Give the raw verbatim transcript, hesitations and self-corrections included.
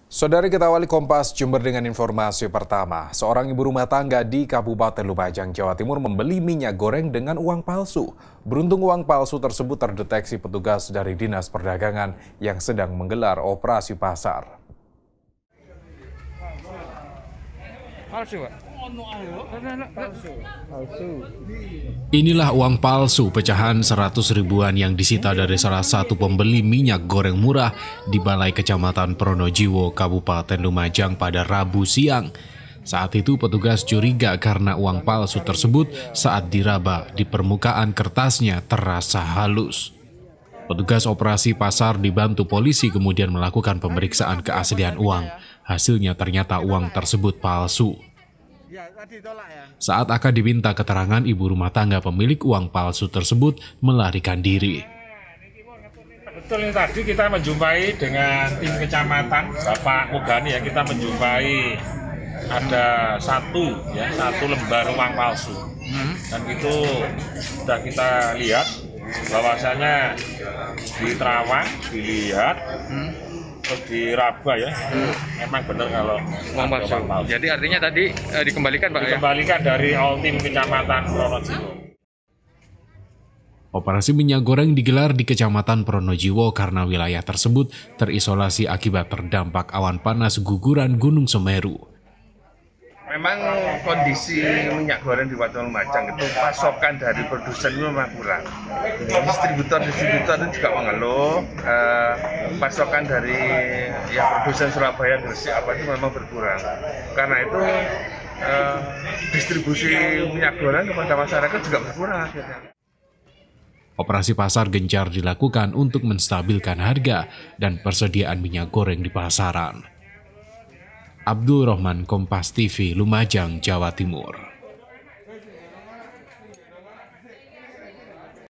Saudari, kita awali Kompas Jember dengan informasi pertama. Seorang ibu rumah tangga di Kabupaten Lumajang, Jawa Timur membeli minyak goreng dengan uang palsu. Beruntung uang palsu tersebut terdeteksi petugas dari Dinas Perdagangan yang sedang menggelar operasi pasar. Palsu, Pak. Inilah uang palsu pecahan seratus ribuan yang disita dari salah satu pembeli minyak goreng murah di Balai Kecamatan Pronojiwo, Kabupaten Lumajang pada Rabu siang. Saat itu petugas curiga karena uang palsu tersebut saat diraba di permukaan kertasnya terasa halus. Petugas operasi pasar dibantu polisi kemudian melakukan pemeriksaan keaslian uang. Hasilnya ternyata uang tersebut palsu. Saat akan diminta keterangan, ibu rumah tangga pemilik uang palsu tersebut melarikan diri. Betul, ini tadi kita menjumpai dengan tim kecamatan Bapak Mugani ya, kita menjumpai ada satu ya satu lembar uang palsu. Hmm. Dan itu sudah kita lihat bahwasanya di terawang dilihat. Hmm. Terus diraba ya, hmm. memang benar kalau uang palsu. palsu. Jadi artinya tadi eh, dikembalikan Pak Dikembalikan ya? Dari Ultim Kecamatan Pronojiwo. Operasi minyak goreng digelar di Kecamatan Pronojiwo karena wilayah tersebut terisolasi akibat terdampak awan panas guguran Gunung Semeru. Memang kondisi minyak goreng di Kabupaten Lumajang itu pasokan dari produsen itu memang kurang. Distributor-distributor itu juga mengeluh eh, pasokan dari ya produsen Surabaya, Gresik apa itu memang berkurang. Karena itu eh, distribusi minyak goreng kepada masyarakat juga berkurang akhirnya. Operasi pasar gencar dilakukan untuk menstabilkan harga dan persediaan minyak goreng di pasaran. Abdul Rahman, Kompas T V, Lumajang, Jawa Timur.